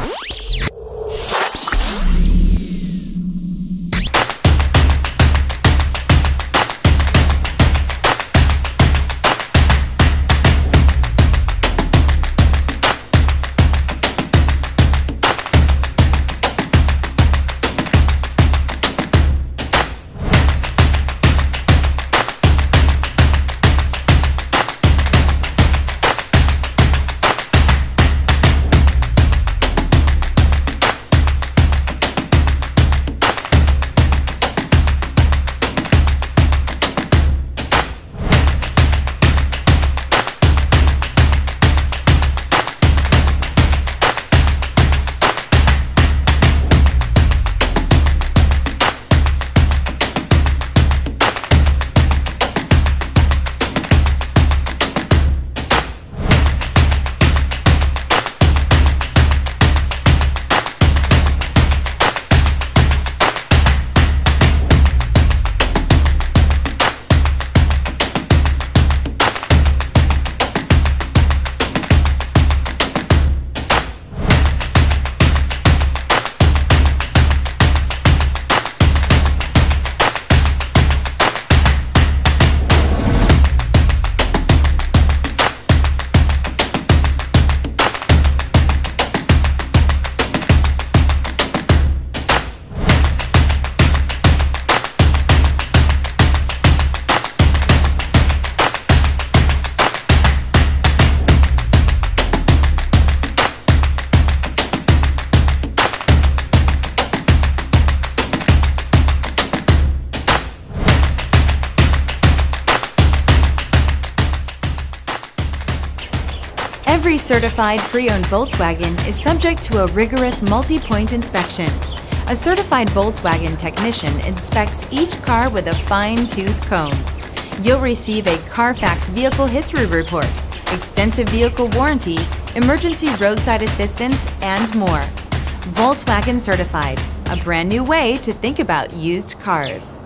Every certified pre-owned Volkswagen is subject to a rigorous multi-point inspection. A certified Volkswagen technician inspects each car with a fine-tooth comb. You'll receive a Carfax vehicle history report, extensive vehicle warranty, emergency roadside assistance, and more. Volkswagen Certified, a brand new way to think about used cars.